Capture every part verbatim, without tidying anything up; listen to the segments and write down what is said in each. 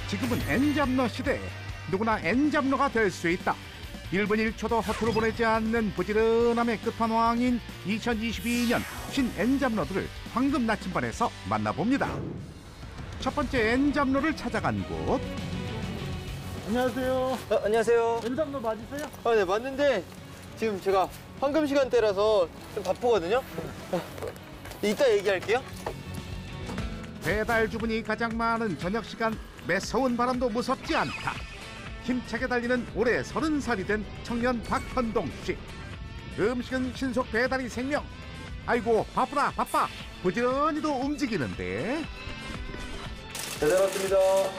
지금은 엔잡러 시대. 누구나 엔잡러가 될 수 있다. 일 분 일 초도 허투루 보내지 않는 부지런함의 끝판왕인 이천이십이 년 신 엔잡러들을 황금 나침반에서 만나봅니다. 첫 번째 엔잡러를 찾아간 곳. 안녕하세요. 어, 안녕하세요. 엔잡러 맞으세요? 아, 네, 맞는데 지금 제가 황금 시간대라서 좀 바쁘거든요. 어, 이따 얘기할게요. 배달 주문이 가장 많은 저녁 시간, 매서운 바람도 무섭지 않다. 힘차게 달리는 올해 서른 살이 된 청년 박현동 씨. 음식은 신속 배달이 생명. 아이고 바쁘다 바빠. 부지런히도 움직이는데. 배달 왔습니다.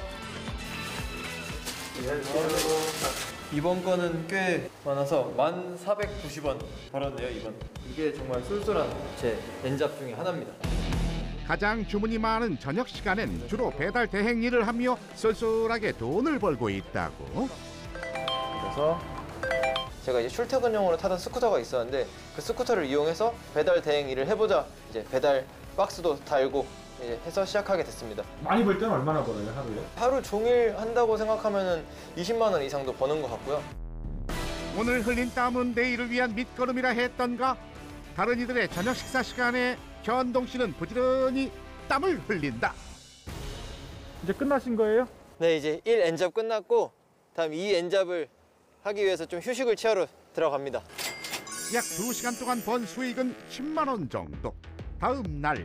이번 거는 꽤 많아서 만 사백구십 원 벌었네요, 이번. 이게 정말 쏠쏠한 제 엔잡 중에 하나입니다. 가장 주문이 많은 저녁 시간엔 주로 배달 대행 일을 하며 쏠쏠하게 돈을 벌고 있다고. 그래서 제가 이제 출퇴근용으로 타던 스쿠터가 있었는데 그 스쿠터를 이용해서 배달 대행 일을 해보자. 이제 배달 박스도 달고 이제 해서 시작하게 됐습니다. 많이 벌 때는 얼마나 벌어요, 하루에? 하루 종일 한다고 생각하면은 이십만 원 이상도 버는 것 같고요. 오늘 흘린 땀은 내일을 위한 밑거름이라 했던가. 다른 이들의 저녁 식사 시간에 현동 씨는 부지런히 땀을 흘린다. 이제 끝나신 거예요? 네, 이제 일 엔잡 끝났고 다음 이 엔잡을 하기 위해서 좀 휴식을 취하러 들어갑니다. 약 두 시간 동안 번 수익은 십만 원 정도. 다음 날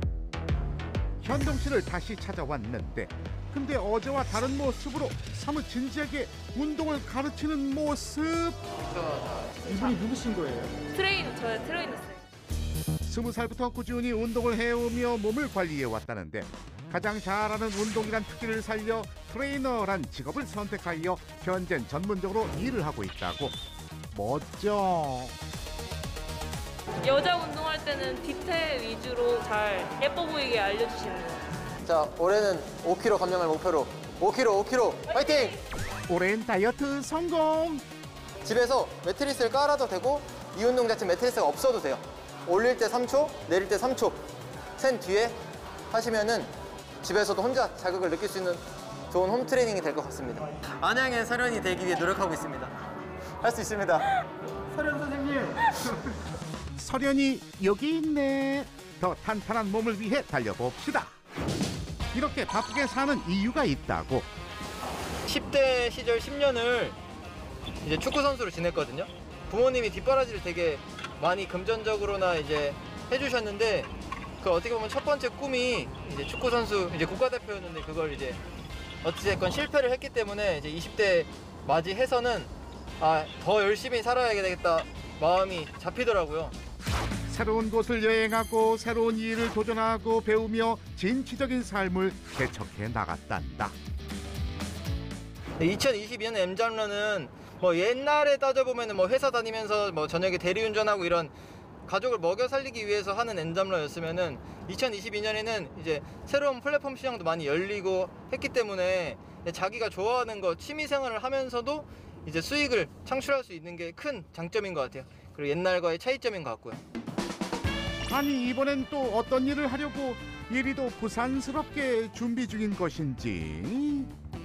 현동 씨를 다시 찾아왔는데 근데 어제와 다른 모습으로 사뭇 진지하게 운동을 가르치는 모습. 이분이 누구신 거예요? 트레이너, 저의 트레이너였어요. 스무 살부터 꾸준히 운동을 해오며 몸을 관리해왔다는데 가장 잘하는 운동이란 특기를 살려 트레이너란 직업을 선택하여 현재는 전문적으로 일을 하고 있다고. 멋져. 여자 운동할 때는 디테일 위주로 잘 예뻐 보이게 알려주시는 거. 자, 올해는 오 킬로그램 감량을 목표로 오 킬로그램, 오 킬로그램 파이팅! 오랜 다이어트 성공. 집에서 매트리스를 깔아도 되고 이 운동 자체 매트리스가 없어도 돼요. 올릴 때 삼 초, 내릴 때 삼 초 센 뒤에 하시면은 집에서도 혼자 자극을 느낄 수 있는 좋은 홈 트레이닝이 될 것 같습니다. 안양의 설현이 되기 위해 노력하고 있습니다. 할 수 있습니다. 설현 선생님. 설현이 여기 있네. 더 탄탄한 몸을 위해 달려봅시다. 이렇게 바쁘게 사는 이유가 있다고. 십 대 시절 십 년을 이제 축구 선수로 지냈거든요. 부모님이 뒷바라지를 되게 많이 금전적으로나 이제 해주셨는데 그 어떻게 보면 첫 번째 꿈이 이제 축구 선수 이제 국가대표였는데 그걸 이제 어찌됐건 실패를 했기 때문에 이제 이십 대 맞이해서는 아, 더 열심히 살아야 되겠다 마음이 잡히더라고요. 새로운 곳을 여행하고 새로운 일을 도전하고 배우며 진취적인 삶을 개척해 나갔단다. 이천이십이 년 M장러는 뭐 옛날에 따져보면 뭐 회사 다니면서 뭐 저녁에 대리운전하고 이런 가족을 먹여 살리기 위해서 하는 엔잡러였으면은 이천이십이 년에는 이제 새로운 플랫폼 시장도 많이 열리고 했기 때문에 자기가 좋아하는 거 취미생활을 하면서도 이제 수익을 창출할 수 있는 게 큰 장점인 것 같아요. 그리고 옛날과의 차이점인 것 같고요. 아니 이번엔 또 어떤 일을 하려고 이리도 부산스럽게 준비 중인 것인지.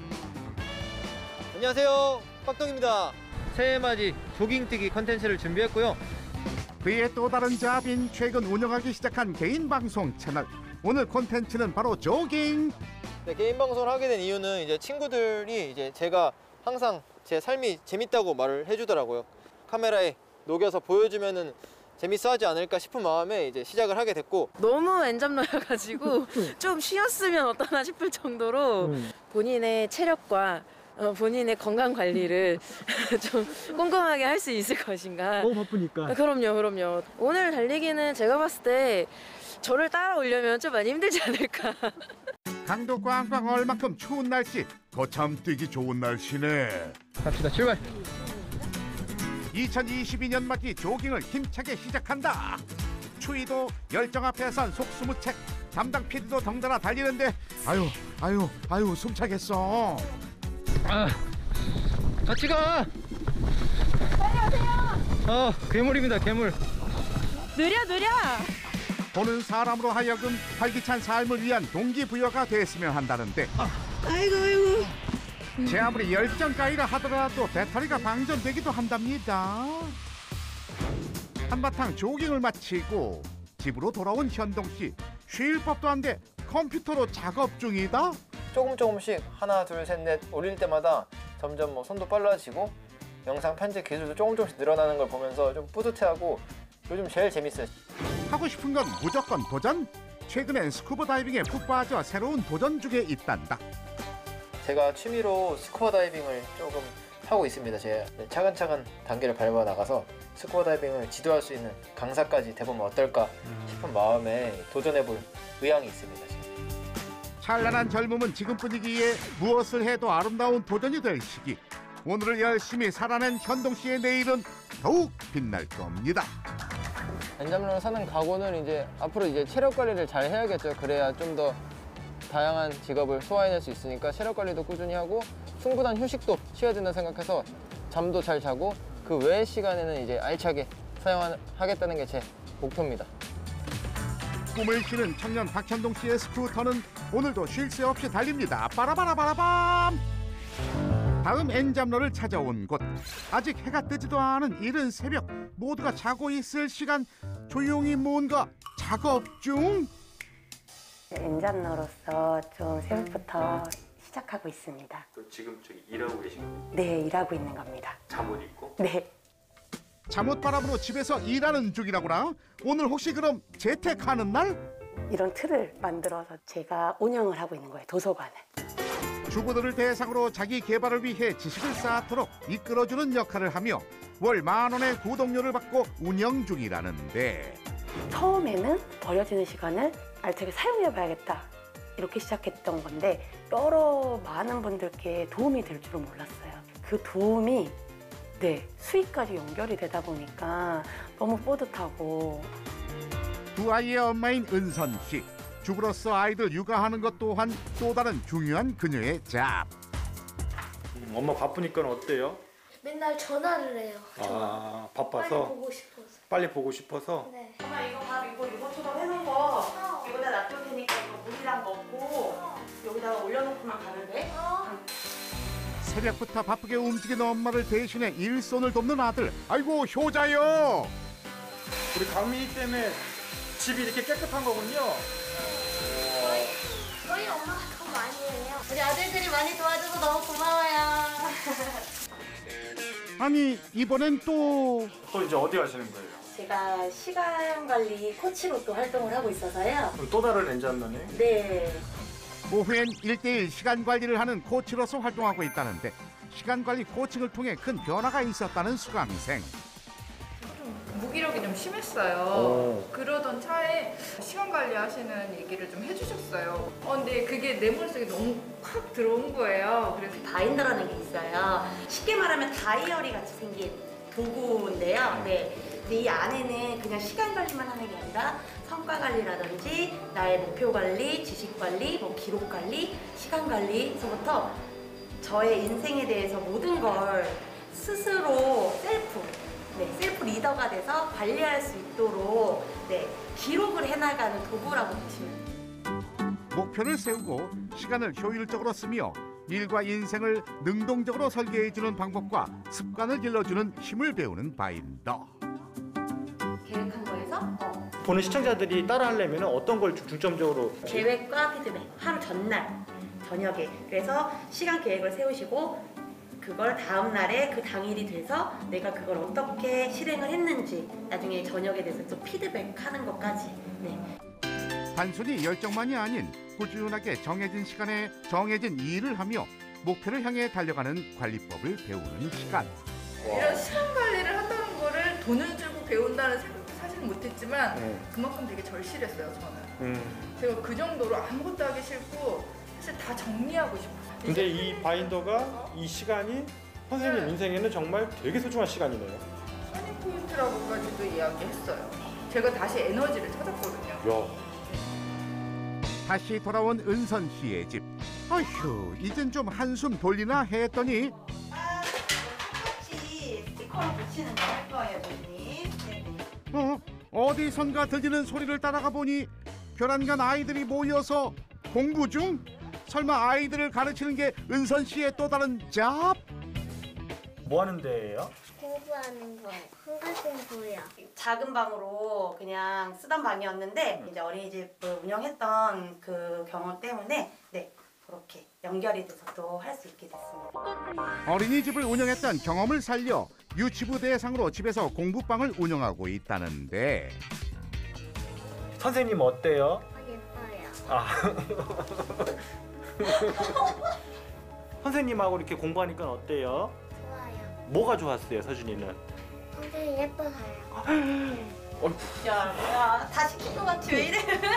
안녕하세요, 빡동입니다. 새해맞이 조깅뛰기 컨텐츠를 준비했고요. 그의 또 다른 잡인 최근 운영하기 시작한 개인 방송 채널. 오늘 콘텐츠는 바로 조깅. 네, 개인 방송을 하게 된 이유는 이제 친구들이 이제 제가 항상 제 삶이 재밌다고 말을 해주더라고요. 카메라에 녹여서 보여주면은 재밌어 하지 않을까 싶은 마음에 이제 시작을 하게 됐고, 너무 엔잡러여가지고 좀 쉬었으면 어떠나 싶을 정도로 음. 본인의 체력과 어, 본인의 건강 관리를 좀 꼼꼼하게 할 수 있을 것인가. 너무 바쁘니까. 아, 그럼요, 그럼요. 오늘 달리기는 제가 봤을 때 저를 따라오려면 좀 많이 힘들지 않을까. 강도 꽝꽝 얼 만큼 추운 날씨. 거참 뛰기 좋은 날씨네. 갑시다, 출발. 이천이십이 년 맞이 조깅을 힘차게 시작한다. 추위도 열정 앞에선 속수무책. 담당 피디도 덩달아 달리는데 아유 아유 아유 숨차겠어. 아, 같이 가. 빨리 오세요. 어, 괴물입니다, 괴물. 느려 느려. 보는 사람으로 하여금 활기찬 삶을 위한 동기부여가 됐으면 한다는데 아이고 아이고. 제 아무리 열정가이라 하더라도 배터리가 방전되기도 한답니다. 한바탕 조깅을 마치고 집으로 돌아온 현동 씨. 쉴 법도 한데 컴퓨터로 작업 중이다? 조금 조금씩 하나 둘 셋 넷 올릴 때마다 점점 뭐 손도 빨라지고 영상 편집 기술도 조금 조금씩 늘어나는 걸 보면서 좀 뿌듯해하고 요즘 제일 재밌어요. 하고 싶은 건 무조건 도전? 최근엔 스쿠버 다이빙에 푹 빠져 새로운 도전 중에 있단다. 제가 취미로 스쿠버 다이빙을 조금 하고 있습니다. 제가 차근차근 단계를 밟아 나가서 스쿠버 다이빙을 지도할 수 있는 강사까지 돼보면 어떨까 싶은 마음에 도전해볼 의향이 있습니다. 지금. 찬란한 젊음은 지금뿐이기에 무엇을 해도 아름다운 도전이 될 시기. 오늘을 열심히 살아낸 현동 씨의 내일은 더욱 빛날 겁니다. 엔잡러로 사는 각오는 이제 앞으로 이제 체력 관리를 잘 해야겠죠. 그래야 좀 더 다양한 직업을 소화해낼 수 있으니까 체력 관리도 꾸준히 하고 충분한 휴식도 취해야 된다 생각해서 잠도 잘 자고 그 외의 시간에는 이제 알차게 사용하겠다는 게 제 목표입니다. 꿈을 키는 청년 박현동 씨의 스쿠터는 오늘도 쉴 새 없이 달립니다. 빠라바라바라밤. 다음 엔잡러를 찾아온 곳. 아직 해가 뜨지도 않은 이른 새벽. 모두가 자고 있을 시간. 조용히 뭔가 작업 중. 엔잡러로서 좀 새벽부터 시작하고 있습니다. 또 지금 저기 일하고 계신 거예요? 네, 일하고 있는 겁니다. 잠옷 입고? 네. 잠옷바람으로 집에서 일하는 중이라구나. 오늘 혹시 그럼 재택하는 날? 이런 틀을 만들어서 제가 운영을 하고 있는 거예요, 도서관을. 주부들을 대상으로 자기 개발을 위해 지식을 쌓도록 이끌어주는 역할을 하며 월 만 원의 구독료를 받고 운영 중이라는데 처음에는 버려지는 시간을 알차게 사용해봐야겠다. 이렇게 시작했던 건데 여러 많은 분들께 도움이 될 줄은 몰랐어요. 그 도움이 네, 수익까지 연결이 되다 보니까 너무 뿌듯하고. 두 아이의 엄마인 은선 씨. 주부로서 아이들 육아하는 것 또한 또 다른 중요한 그녀의 잡. 음, 엄마 바쁘니까 어때요? 맨날 전화를 해요. 아, 빨리 바빠서? 보고 싶어서. 빨리 보고 싶어서? 네. 엄마 이거 밥 이거 이것저것 해놓은 거 여기다 놔둘 테니까 이거 물이랑 먹고 여기다가 올려놓고만 가면 돼? 새벽부터 바쁘게 움직이는 엄마를 대신해 일손을 돕는 아들. 아이고 효자요. 우리 강민이 때문에 집이 이렇게 깨끗한 거군요. 저희, 저희 엄마가 더 많이 해요. 우리 아들들이 많이 도와줘서 너무 고마워요. 아니 이번엔 또 또 이제 어디 가시는 거예요? 제가 시간 관리 코치로 또 활동을 하고 있어서요. 그럼 또 다른 엔잡러네? 네. 오후엔 일대일 시간 관리를 하는 코치로서 활동하고 있다는데 시간 관리 코칭을 통해 큰 변화가 있었다는 수강생. 무기력이 좀 심했어요. 오. 그러던 차에 시간 관리하시는 얘기를 좀 해주셨어요. 어, 근데 그게 내 머릿속에 너무 확 들어온 거예요. 그래서 바인더라는 게 있어요. 쉽게 말하면 다이어리 같이 생긴 도구인데요. 네. 근데 이 안에는 그냥 시간 관리만 하는 게 아니라 성과 관리라든지 나의 목표 관리, 지식 관리, 뭐 기록 관리, 시간 관리에서부터 저의 인생에 대해서 모든 걸 스스로 셀프, 네, 셀프 리더가 돼서 관리할 수 있도록 네, 기록을 해나가는 도구라고 보시면 돼요. 목표를 세우고 시간을 효율적으로 쓰며 일과 인생을 능동적으로 설계해주는 방법과 습관을 길러주는 힘을 배우는 바인더. 계획한 거에서 어, 보는 시청자들이 따라하려면 어떤 걸 중점적으로? 계획과 피드백, 하루 전날, 저녁에. 그래서 시간 계획을 세우시고 그걸 다음 날에 그 당일이 돼서 내가 그걸 어떻게 실행을 했는지 나중에 저녁에 대해서 또 피드백하는 것까지. 네. 단순히 열정만이 아닌 꾸준하게 정해진 시간에 정해진 일을 하며 목표를 향해 달려가는 관리법을 배우는 시간. 이런 시간 관리를 한다는 거를 돈을 주고 배운다는 생각도 사실 못했지만 네. 그만큼 되게 절실했어요, 저는. 음. 제가 그 정도로 아무것도 하기 싫고 사실 다 정리하고 싶어요. 근데 이 바인더가 이 시간이 선생님 인생에는 정말 되게 소중한 시간이네요. 터닝 포인트라고까지도 이야기했어요. 제가 다시 에너지를 찾았거든요. 야. 다시 돌아온 은선 씨의 집. 아휴, 이젠 좀 한숨 돌리나 했더니 똑같이 스티커를 붙이는 거 할 거예요, 선생님. 네. 어? 어디선가 들리는 소리를 따라가 보니 별안간 아이들이 모여서 공부 중? 설마 아이들을 가르치는 게 은선 씨의 또 다른 잡? 뭐 하는 데예요? 공부하는 거예요. 한가공부요. 작은 방으로 그냥 쓰던 방이었는데 이제 어린이집을 운영했던 그 경험 때문에 네 그렇게 연결이 돼서 또 할 수 있게 됐습니다. 어린이집을 운영했던 경험을 살려 유치부 대상으로 집에서 공부방을 운영하고 있다는데 선생님 어때요? 예뻐요. 아. 선생님하고 이렇게 공부하니까 어때요? 좋아요. 뭐가 좋았어요, 서준이는? 선생님 예뻐서요. 야 뭐야 다 시킨 것 같지 왜 이래?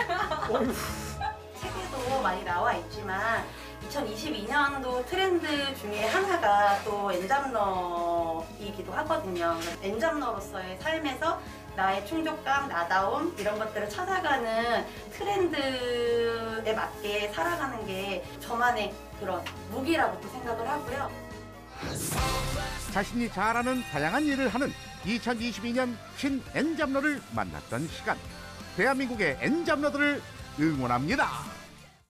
책에도 많이 나와 있지만 이천이십이 년도 트렌드 중에 하나가 또 엔잡러이기도 하거든요. 엔잡러로서의 삶에서 나의 충족감, 나다움 이런 것들을 찾아가는 트렌드에 맞게 살아가는 게 저만의 그런 무기라고 또 생각을 하고요. 자신이 잘하는 다양한 일을 하는 이천이십이 년 신 엔잡러를 만났던 시간. 대한민국의 엔잡러들을 응원합니다.